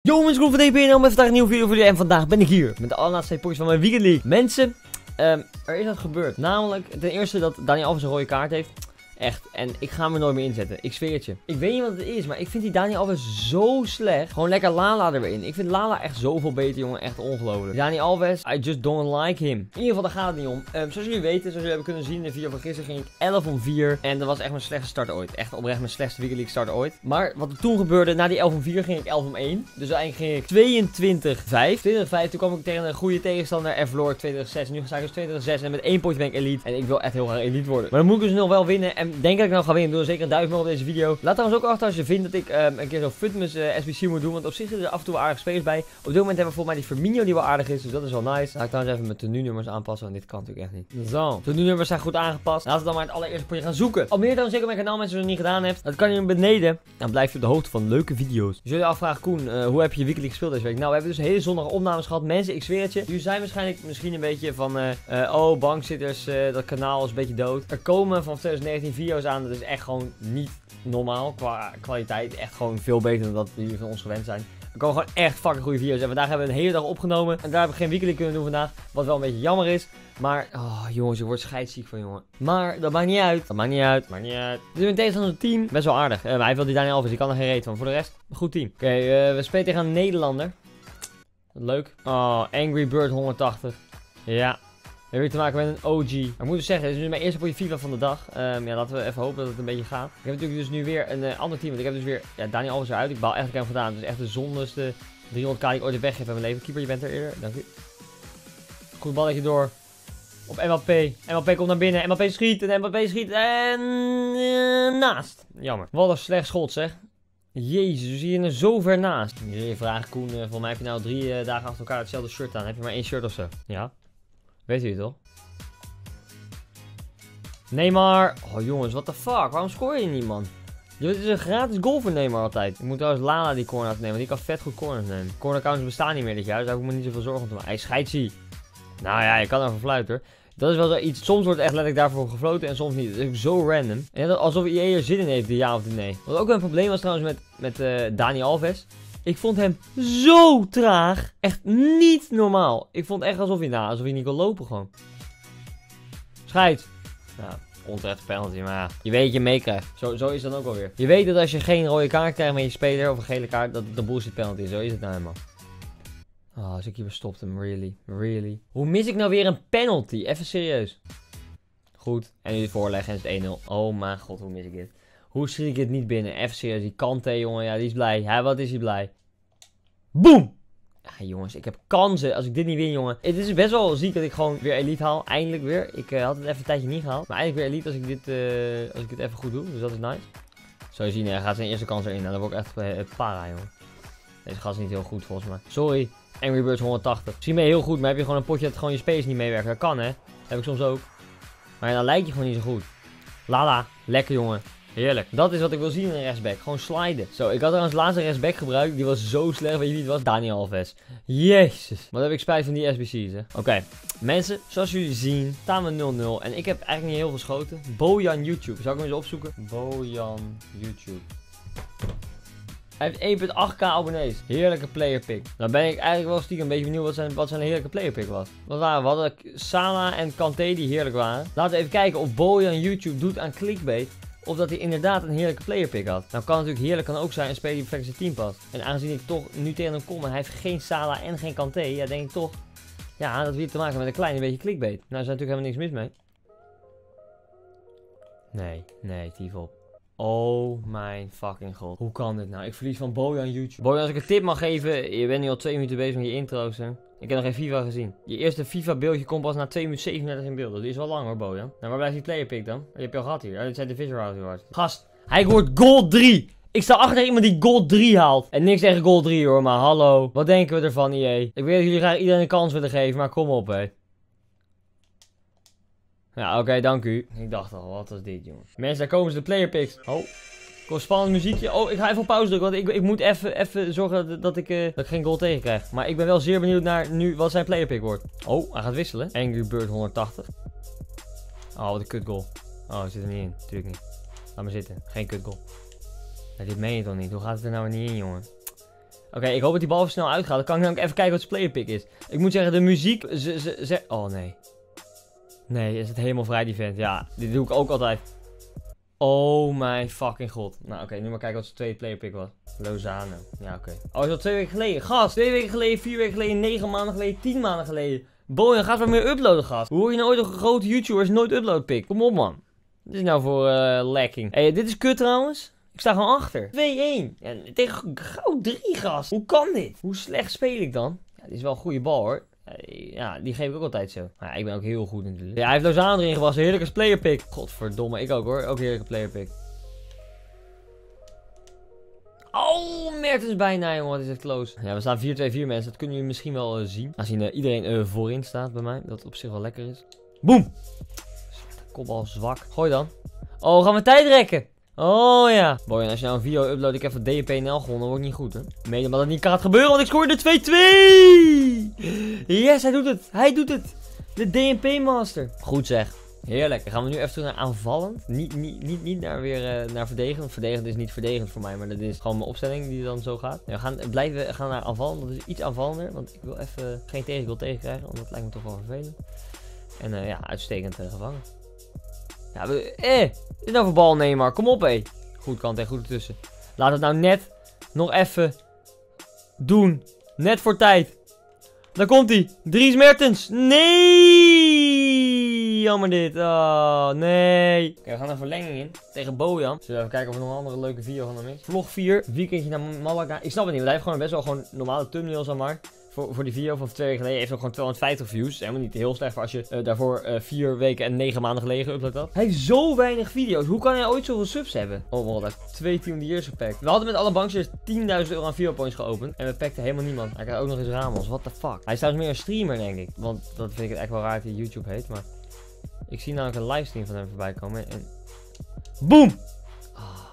Yo mensen, Groen van DP en met vandaag een nieuwe video voor jullie. En vandaag ben ik hier met de allerlaatste 2 potjes van mijn Weekend League. Mensen, er is wat gebeurd. Namelijk, ten eerste dat Daniel Alves een rode kaart heeft. Echt, en ik ga hem er nooit meer inzetten. Ik zweer het je. Ik weet niet wat het is, maar ik vind die Daniel Alves zo slecht. Gewoon lekker Lala er weer in. Ik vind Lala echt zoveel beter, jongen. Echt ongelooflijk. Daniel Alves, I just don't like him. In ieder geval, daar gaat het niet om. Zoals jullie weten, zoals jullie hebben kunnen zien in de video van gisteren, ging ik 11 om 4. En dat was echt mijn slechtste start ooit. Echt oprecht mijn slechtste Weekend League start ooit. Maar wat er toen gebeurde, na die 11 om 4 ging ik 11 om 1. Dus eigenlijk ging ik 22-5. 22-5, toen kwam ik tegen een goede tegenstander en verloor ik 22-6. Nu sta ik dus 22-6 en met 1 potje ben ik elite. En ik wil echt heel graag elite worden. Maar dan moet ik dus nog wel winnen. En denk dat ik nou ga winnen. Doe zeker een duimpje omhoog op deze video. Laat trouwens ook achter als je vindt dat ik een keer zo Futmus SBC moet doen. Want op zich zitten er af en toe wel aardige spelers bij. Op dit moment hebben we volgens mij die Firmino die wel aardig is. Dus dat is wel nice. Laat ik trouwens even mijn tenunummers aanpassen. Want dit kan natuurlijk echt niet. Zo. Tenunummers zijn goed aangepast. Laten we dan maar het allereerste potje gaan zoeken. Abonneer dan zeker op mijn kanaal als je het nog niet gedaan hebt. Dat kan hier beneden. Dan blijf je op de hoogte van leuke video's. Dus jullie afvragen, Koen, hoe heb je Weekend League gespeeld deze week? Nou, we hebben dus hele zonnige opnames gehad. Mensen, ik zweer het je. Jullie zijn waarschijnlijk misschien een beetje van, oh, bankzitters, dat kanaal is een beetje dood. Er komen van 2019 video's aan. Dat is echt gewoon niet normaal qua kwaliteit. Echt gewoon veel beter dan dat jullie van ons gewend zijn. Er komen gewoon echt fucking goede video's. En vandaag hebben we een hele dag opgenomen. En daar heb ik geen Weekend League kunnen doen vandaag. Wat wel een beetje jammer is. Maar, oh jongens, je wordt scheidsziek van, jongen. Maar, dat maakt niet uit. Dat maakt niet uit. Maakt niet uit. Dus in tegenstander team, best wel aardig. Hij wil die Daniel Alves, die kan er geen reet van. Voor de rest, een goed team. Oké, we spelen tegen een Nederlander. Leuk. Oh, Angry Bird 180. Ja. We hebben weer te maken met een OG. Maar ik moet dus zeggen, dit is nu mijn eerste potje FIFA van de dag. Ja, laten we even hopen dat het een beetje gaat. Ik heb natuurlijk dus nu weer een ander team. Want ik heb dus weer Daniel Alves eruit. Ik baal echt dat ik hem gedaan. Het is echt de zondigste 300k die ik ooit heb weggegeven in mijn leven. Keeper, je bent er eerder. Dank u. Goed balletje door. Op Mbappé. Mbappé komt naar binnen. Mbappé schiet. En Mbappé schiet. En naast. Jammer. Wat een slecht schot, zeg. Jezus, we zien er zo ver naast. Je vraagt, Koen, volgens mij heb je nou 3 dagen achter elkaar hetzelfde shirt aan. Heb je maar 1 shirt of zo? Ja. Weet u het toch? Neymar. Oh jongens, what the fuck? Waarom scoor je niet, man? Dit is een gratis goal voor Neymar altijd. Ik moet trouwens Lala die corner nemen, want die kan vet goed corners nemen. Corner counts bestaan niet meer dit jaar, dus daar hoef ik me niet zoveel zorgen om te maken. Hij scheidszie. Nou ja, je kan ervoor fluiten hoor. Dat is wel zoiets. Soms wordt echt letterlijk daarvoor gefloten en soms niet. Dat is zo random. En alsof EA er zin in heeft, de ja of de nee. Wat ook wel een probleem was trouwens met Dani Alves. Ik vond hem zo traag. Echt niet normaal. Ik vond echt alsof hij niet kon lopen gewoon. Scheid. Ja, onterecht penalty, maar ja. Je weet dat je meekrijgt. Zo is het dan ook alweer. Je weet dat als je geen rode kaart krijgt met je speler of een gele kaart, dat het een bullshit penalty is. Zo is het nou helemaal. Oh, als ik hier stopt hem. Really? Really? Hoe mis ik nou weer een penalty? Even serieus. Goed. En nu voorleggen en is het 1-0. Oh mijn god, hoe mis ik dit? Hoe schiet ik het niet binnen? Even serieus. Die Kante, jongen. Ja, die is blij. Ja, wat is hij blij? Boom! Ja, jongens, ik heb kansen als ik dit niet win, jongen. Het is best wel ziek dat ik gewoon weer elite haal. Eindelijk weer. Ik had het even een tijdje niet gehaald. Maar eindelijk weer elite als ik dit even goed doe. Dus dat is nice. Zo je zien, hij gaat zijn eerste kans erin. Nou, dan word ik echt para, jongen. Deze gast is niet heel goed, volgens mij. Sorry. Angry Birds 180. Zie me heel goed, maar heb je gewoon een potje dat gewoon je space niet meewerkt. Dat kan, hè. Dat heb ik soms ook. Maar dan lijkt je gewoon niet zo goed. Lala. Lekker, jongen. Heerlijk. Dat is wat ik wil zien in een rechtsback. Gewoon sliden. Zo, ik had trouwens laatste rechtsback gebruikt. Die was zo slecht. Weet je wie het was? Daniel Alves. Jezus. Wat heb ik spijt van die SBC's, hè. Oké. Mensen, zoals jullie zien, staan we 0-0. En ik heb eigenlijk niet heel veel geschoten. Bojan YouTube. Zal ik hem eens opzoeken? Bojan YouTube. Hij heeft 1,8k abonnees. Heerlijke player pick. Nou ben ik eigenlijk wel stiekem een beetje benieuwd wat zijn heerlijke player pick was. Wat waren we? Hadden Salah en Kanté die heerlijk waren. Laten we even kijken of Bojan YouTube doet aan clickbait. Of dat hij inderdaad een heerlijke player pick had. Nou kan natuurlijk heerlijk kan ook zijn een speler die perfect zijn team past. En aangezien ik toch nu tegen hem kom en hij heeft geen Salah en geen Kanté. Ja, denk ik toch. Ja, dat we hier te maken met een klein beetje clickbait. Nou, is er natuurlijk helemaal niks mis mee. Nee, tief op. Oh mijn fucking god. Hoe kan dit nou? Ik verlies van Bojan YouTube. Bojan, als ik een tip mag geven. Je bent nu al 2 minuten bezig met je intro's, hè? Ik heb nog geen FIFA gezien. Je eerste FIFA beeldje komt pas na 2 minuten 37 in beeld. Dat is wel lang hoor, Bojan. Nou, waar blijft die player pick dan? Die heb je al gehad hier. Dit zijn de Visual Rewards. Gast, hij wordt gold 3. Ik sta achter iemand die gold 3 haalt. En niks tegen gold 3 hoor, maar hallo. Wat denken we ervan, EA? Ik weet dat jullie graag iedereen een kans willen geven, maar kom op, hé. Ja, oké, dank u. Ik dacht al, wat was dit, jongen. Mensen, daar komen ze, de player picks. Oh, komt spannend muziekje. Oh, ik ga even op pauze drukken, want ik moet even zorgen dat ik geen goal tegen krijg. Maar ik ben wel zeer benieuwd naar nu wat zijn player pick wordt. Oh, hij gaat wisselen. Angry Bird 180. Oh, wat een kut goal. Oh, zit er niet in. Tuurlijk niet. Laat maar zitten. Geen kut goal. Ja, dit meen je toch niet? Hoe gaat het er nou niet in, jongen? Oké, ik hoop dat die bal even snel uitgaat. Dan kan ik namelijk even kijken wat zijn playerpick is. Ik moet zeggen, de muziek... Oh, nee. Nee, is het helemaal vrij, die vent. Ja, dit doe ik ook altijd. Oh mijn fucking god. Nou, oké, nu maar kijken wat zijn tweede playerpick was. Lozano. Ja, oké. Oh, is dat 2 weken geleden? Gast, 2 weken geleden, 4 weken geleden, 9 maanden geleden, 10 maanden geleden. Bojan, ga wat meer uploaden, gast. Hoe hoor je nou ooit een grote YouTuber als nooit upload pick? Kom op, man. Dit is nou voor lacking. Hé, dit is kut trouwens. Ik sta gewoon achter. 2-1. En tegen goud 3, gast. Hoe kan dit? Hoe slecht speel ik dan? Ja, dit is wel een goede bal, hoor. Ja, die geef ik ook altijd zo. Maar ja, ik ben ook heel goed natuurlijk. Ja, hij heeft Lozano erin gewassen. Heerlijke playerpick. Godverdomme, ik ook hoor. Ook heerlijke playerpick. Oh, Mertens bijna, jongen. Wat is het close. Ja, we staan 4-2-4 mensen. Dat kunnen jullie misschien wel zien. Aangezien iedereen voorin staat bij mij. Dat op zich wel lekker is. Boom! Kopbal zwak. Gooi dan. Oh, gaan we tijd rekken. Oh ja. Boy, als je nou een video upload, ik heb van DNP-NL gewonnen, dan wordt niet goed, hè. Mede omdat het niet kan gebeuren, want ik scoorde 2-2! Yes, hij doet het. Hij doet het. De DNP-master. Goed zeg. Heerlijk. Dan gaan we nu even terug naar aanvallend. Niet naar weer naar verdedigend. Verdedigend is niet verdedigend voor mij, maar dat is gewoon mijn opstelling die dan zo gaat. Ja, we gaan naar aanvallend. Dat is iets aanvallender, want ik wil even geen tegengoal tegenkrijgen, want dat lijkt me toch wel vervelend. En ja, uitstekend gevangen. Ja, dit is nou voor bal Neymar. Kom op, hé. Goed kant en goed ertussen. Laat het nou net nog even doen. Net voor tijd. Daar komt hij. Dries Mertens. Nee! Jammer dit. Oh, nee. Oké, we gaan er verlenging in. Tegen Bojan. Zullen we even kijken of er nog een andere leuke video van hem is. Vlog 4. Weekendje naar Malaga. Ik snap het niet, want hij heeft gewoon best wel gewoon normale thumbnails aan maar. Voor die video van 2 weken geleden heeft hij gewoon 250 views. Helemaal niet heel slecht voor als je daarvoor 4 weken en 9 maanden geleden geüpload had. Hij heeft zo weinig video's. Hoe kan hij ooit zoveel subs hebben? Oh man, hij heeft 2 Team of the Years gepakt. We hadden met alle bankjes 10.000 euro aan video points geopend. En we pakten helemaal niemand. Hij krijgt ook nog eens Ramos. What the fuck? Hij is trouwens meer een streamer, denk ik. Want dat vind ik het echt wel raar dat hij YouTube heet. Maar ik zie namelijk een livestream van hem voorbij komen. En... Boom! Ah.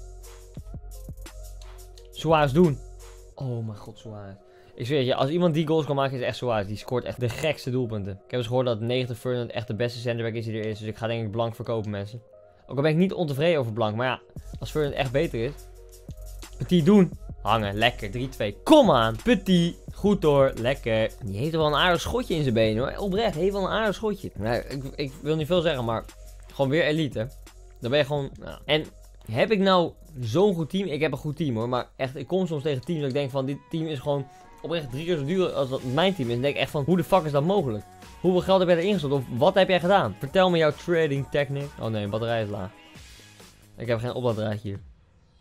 Suarez doen. Oh mijn god, Suarez. Ik zweer je, als iemand die goals kan maken is echt Suarez. Die scoort echt de gekste doelpunten. Ik heb eens gehoord dat 90 Ferdinand echt de beste centerback is die er is. Dus ik ga denk ik Blank verkopen, mensen. Ook al ben ik niet ontevreden over Blank. Maar ja, als Ferdinand echt beter is. Petit doen. Hangen, lekker. 3-2. Kom aan, Petit. Goed hoor, lekker. Die heeft wel een aardig schotje in zijn benen hoor. Oprecht, heeft wel een aardig schotje. Nou, ik wil niet veel zeggen, maar gewoon weer elite. Dan ben je gewoon... Nou. En heb ik nou zo'n goed team? Ik heb een goed team hoor. Maar echt, ik kom soms tegen teams dat ik denk van dit team is gewoon... oprecht 3 keer zo duur als dat mijn team is. En denk ik echt van, hoe de fuck is dat mogelijk? Hoeveel geld heb jij erin gestopt? Of wat heb jij gedaan? Vertel me jouw trading technique. Oh nee, batterij is laag. Ik heb geen oplaaddraadje hier.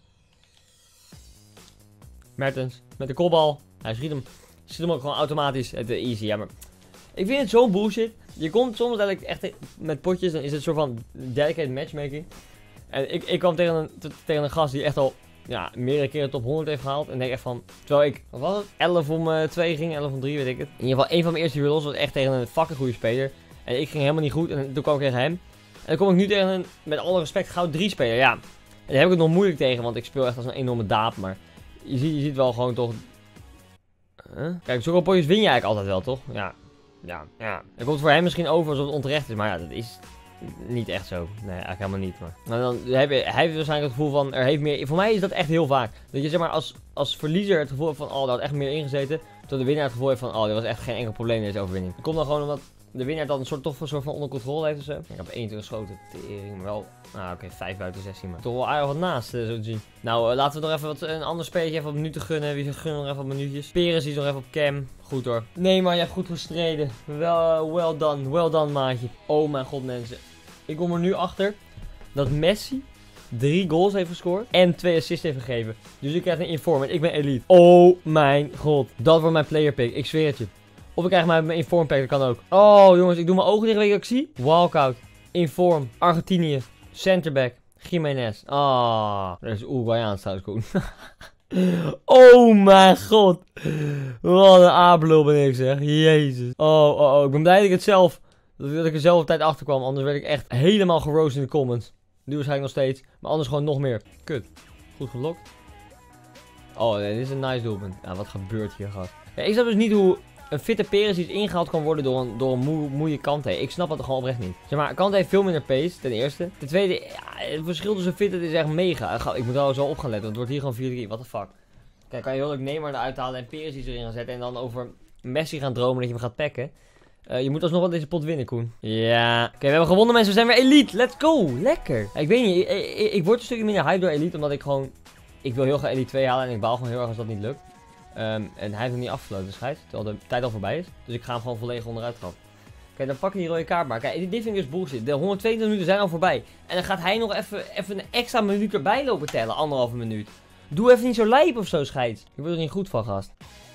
Mertens, met de kopbal. Hij schiet hem ook gewoon automatisch. Het is easy, ja, maar... Ik vind het zo bullshit. Je komt soms eigenlijk echt met potjes, dan is het een soort van dedicated matchmaking. En ik kwam tegen een gast die echt al... ja, meerdere keren top 100 heeft gehaald. En denk echt van, terwijl ik, wat was het? 11 om 2 ging, 11 om 3, weet ik het. In ieder geval, een van mijn eerste reels was echt tegen een fucking goede speler. En ik ging helemaal niet goed. En toen kwam ik tegen hem. En dan kom ik nu tegen een, met alle respect, goud 3 speler. Ja, en daar heb ik het nog moeilijk tegen, want ik speel echt als een enorme daap. Maar je ziet wel gewoon toch... Kijk, zulke potjes win je eigenlijk altijd wel, toch? Ja. Het komt voor hem misschien over alsof het onterecht is, maar ja, dat is... niet echt zo. Nee, eigenlijk helemaal niet. Maar dan hij heeft waarschijnlijk het gevoel van, er heeft meer... Voor mij is dat echt heel vaak. Dat je zeg maar als verliezer het gevoel hebt van, oh, daar had echt meer ingezeten. Terwijl de winnaar het gevoel heeft van, oh, er was echt geen enkel probleem in deze overwinning. Dat komt dan gewoon omdat de winnaar dan toch een soort van onder controle heeft of zo. Ik heb 21 schoten. Tering, maar wel... Nou, oké, 5 buiten 16, maar toch wel aardig wat naast, zo te zien. Nou, laten we nog even een ander spelletje even wat minuten gunnen. Wie gunnen nog even wat minuutjes? Perez is nog even op cam. Goed hoor. Nee, maar je hebt goed gestreden. Well done, maatje. Oh mijn god, mensen. Ik kom er nu achter dat Messi 3 goals heeft gescoord en 2 assists heeft gegeven. Dus ik krijg een informant. Ik ben elite. Oh mijn god. Dat wordt mijn player pick. Ik zweer het je. Of ik krijg mijn inform pack. Dat kan ook. Oh jongens, ik doe mijn ogen dicht. Weet je wat ik zie? Walkout. Inform. Argentinië. Centerback. Jiménez. Ah. Dat is Uruguayaans trouwens goed. Oh mijn god. Wat een apenlul ben ik zeg. Jezus. Oh. Ik ben blij dat ik het zelf... Dat ik er zelf op tijd achter kwam. Anders werd ik echt helemaal geroost in de comments. Nu waarschijnlijk nog steeds. Maar anders gewoon nog meer. Kut. Goed gelokt. Oh nee, dit is een nice doelpunt. Ja, wat gebeurt hier gast. Ja, ik snap dus niet hoe een fitte Perez iets ingehaald kan worden door een moeie Kante. Ik snap dat gewoon oprecht niet. Zeg maar, Kante heeft veel minder pace, ten eerste. Ten tweede, ja, het verschil tussen fit is echt mega. Ik moet er zo op gaan letten, want het wordt hier gewoon 4-3. What the fuck. Kijk, kan je heel leuk Neymar eruit halen en Perisic erin gaan zetten. En dan over Messi gaan dromen dat je hem gaat packen. Je moet alsnog wel deze pot winnen, Koen. Ja. Oké, we hebben gewonnen, mensen. We zijn weer elite. Let's go. Lekker. Ik weet niet. Ik word een stukje minder hype door elite. Omdat ik gewoon... Ik wil heel graag elite 2 halen. En ik baal gewoon heel erg als dat niet lukt. En hij heeft nog niet afgesloten, schijt. Terwijl de tijd al voorbij is. Dus ik ga hem gewoon volledig onderuit trappen. Kijk, dan pak je die rode kaart maar. Kijk, dit vind ik dus bullshit. De 122 minuten zijn al voorbij. En dan gaat hij nog even een extra minuut erbij lopen tellen. 1,5 minuut. Doe even niet zo lijp of zo, scheids. Je wordt er niet goed van, gast.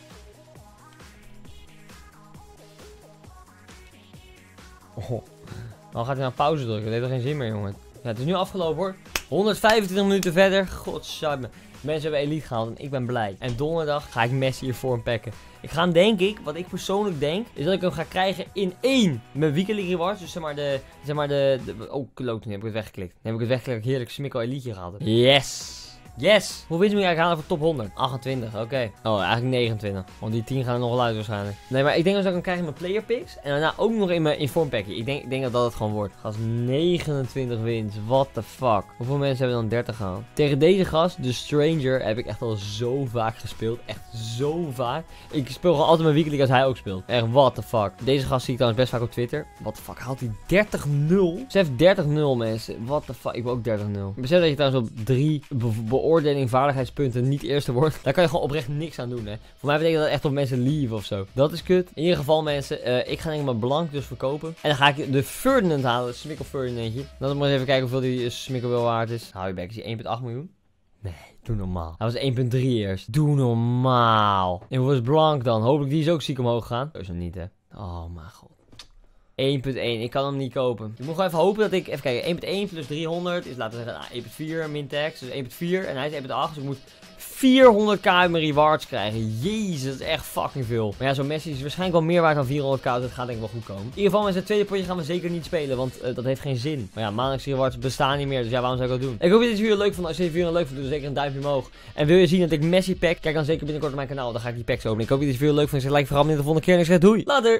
Oh. Dan gaat hij naar pauze drukken. Dat heeft er geen zin meer, jongen. Ja, het is nu afgelopen, hoor. 125 minuten verder. Godsamme. Mensen hebben elite gehaald en ik ben blij. En donderdag ga ik Messi hiervoor hem packen. Ik ga hem, denk ik, wat ik persoonlijk denk, is dat ik hem ga krijgen in 1. Mijn weekly rewards. Dus zeg maar de oh, kloot, nu heb ik het weggeklikt. Nu heb ik het weggeklikt. Heerlijk smikkel elite gehaald. Yes! Yes! Hoe winst moet je eigenlijk halen voor top 100? 28, oké. Oh, eigenlijk 29. Want die 10 gaan er nog wel uit waarschijnlijk. Nee, maar ik denk dat ik hem krijg in mijn player picks. En daarna ook nog in mijn inform packje. Ik denk dat het gewoon wordt. Gast, 29 wins. What the fuck. Hoeveel mensen hebben dan 30 gehaald? Tegen deze gast, de Stranger, heb ik echt al zo vaak gespeeld. Echt zo vaak. Ik speel gewoon altijd mijn weekly als hij ook speelt. Echt, what the fuck. Deze gast zie ik trouwens best vaak op Twitter. What the fuck, haalt hij 30-0? Besef 30-0 mensen. What the fuck, ik ben ook 30-0. Besef dat je trouwens op 3 beoordeling vaardigheidspunten niet eerste wordt. Daar kan je gewoon oprecht niks aan doen, hè. Voor mij betekent dat echt op mensen leave of zo. Dat is kut. In ieder geval, mensen, ik ga denk ik mijn blank dus verkopen. En dan ga ik de Ferdinand halen, het Smikkel Ferdinandje. Dan moet ik even kijken hoeveel die Smikkel wel waard is. Hou je bek, is die 1,8 miljoen? Nee, doe normaal. Hij was 1,3 eerst. Doe normaal. En hoeveel is blank dan? Hopelijk die is ook ziek omhoog gegaan. Dat is hem niet, hè. Oh mijn god. 1,1. Ik kan hem niet kopen. Ik moet gewoon even hopen dat ik... Even kijken. 1,1 plus 300 is, laten we zeggen, 1,4 min tax. Dus 1,4. En hij is 1,8. Dus ik moet 400k uit mijn rewards krijgen. Jezus, dat is echt fucking veel. Maar ja, zo'n Messi is waarschijnlijk wel meer waard dan 400k. Dus dat gaat denk ik wel goed komen. In ieder geval, met het tweede potje gaan we zeker niet spelen. Want dat heeft geen zin. Maar ja, maandelijkse rewards bestaan niet meer. Dus ja, waarom zou ik dat doen? Ik hoop dat je deze video leuk vond. Als je deze video leuk vond, doe zeker een duimpje omhoog. En wil je zien dat ik Messi pack? Kijk dan zeker binnenkort op mijn kanaal. Dan ga ik die packs openen. Ik hoop dat je deze video leuk vond. Zeg like vooral in de volgende keer. En ik zeg doei. Later.